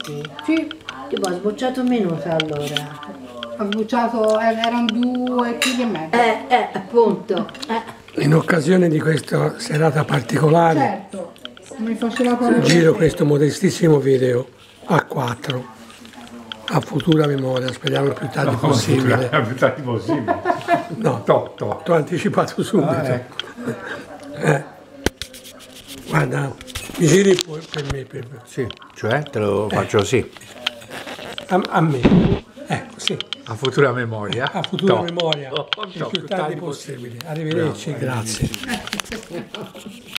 minuti? Sì. Tipo ha sbocciato minuti allora. Ho sbucciato, erano 2,5 kg. Appunto. In occasione di questa serata particolare, Certo, mi faceva proprio giro piacere. questo modestissimo video a 4, a futura memoria, speriamo il più tardi possibile. Il più tardi possibile. No, T'ho t'ho anticipato subito. Guarda, mi giri poi per me, Sì, cioè te lo faccio sì, a me. Ecco, sì, a futura memoria. a futura T'ho. memoria, T'ho, il più tardi possibile. Arrivederci, Bravo, grazie.